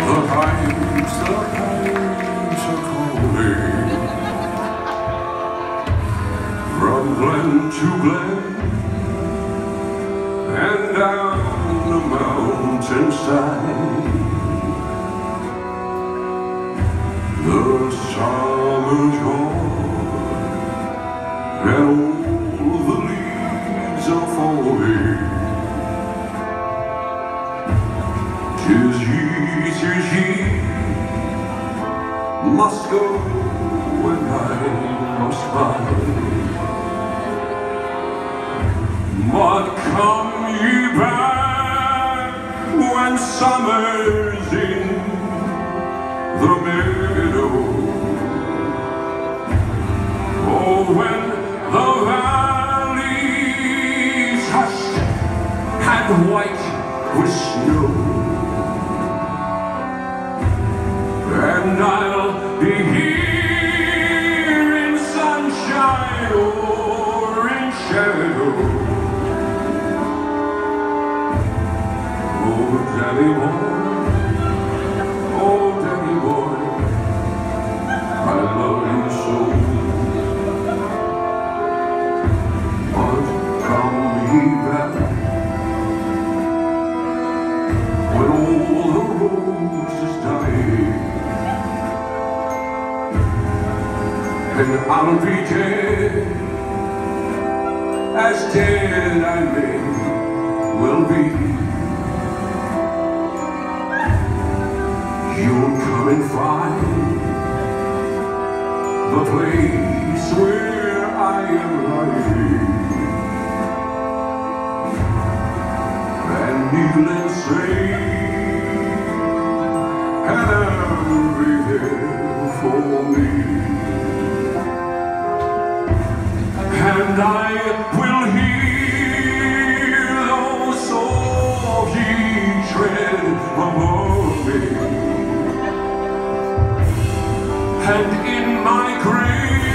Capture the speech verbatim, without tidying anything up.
The pipes, the pipes are calling from glen to glen and down the mountainside. The summer's gone and all the leaves are falling. 'Tis he, 'tis he must go and I must bide. But come ye back when summer's in the meadow. Oh, when the valley's hushed and white with snow, and I'll be here in sunshine or in shadow. Oh, Daddy boy, oh, Daddy boy, I love you so. But come ye back when all the roses die, and I'll be dead, as dead I may well be. You'll come and find the place where I am lying, and kneel and say, and I'll be there for me. And I will hear those soft feet tread above me, and in my grave